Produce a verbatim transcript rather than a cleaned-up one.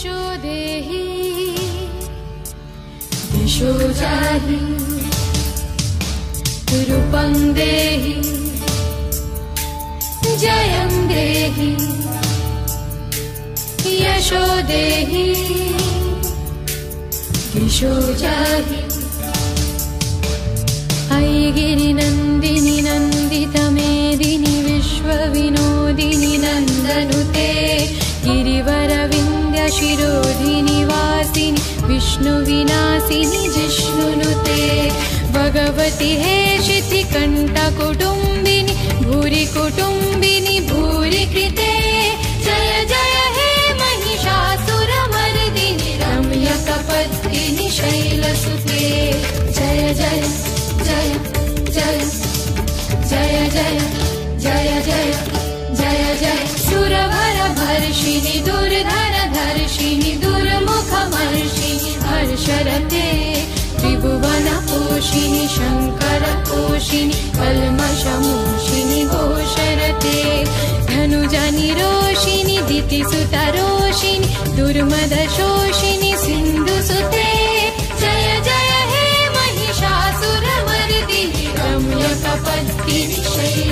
यशो देहि दिशो जाहि रूपं देहि जयं देहि यशो देहि दिशो जाहि। ऐगिरि नन्दिनि नन्दितमेदिनि विश्वविनोदिनि नन्दनुते गिरिवरविन्द्य शिरोधिनि वासिनि विष्णुविनाशिनि जिष्णुनुते भगवति हेशिति कण्ठकुटुम्बिनि भूरि कुटुम्बिनि भूरि कृते जय जय हे महिषासुरमर्दिनि रम्यकपत्तिनि शैलसुते जय जय जय जय जय जय जय जय जय जय सुरवरभर्षिणि दुर्धरधर्षिणि दुर्मुखमर्षिणि हर्षरते त्रिभुवनपोषिणि शङ्करपोषिणि कल्मषमोषिणि घोषरते धनुजनिरोषिणि दितिसुतरोषिणि दुर्मदशोषिणि सिन्धुसुते जय जय हे महिषासुरमर्दिनि रम्यकपत्तिनि शैलसुते।